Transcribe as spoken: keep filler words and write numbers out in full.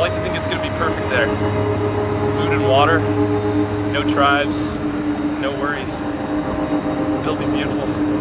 like to think it's going to be perfect there. Food and water, no tribes, no worries. It'll be beautiful.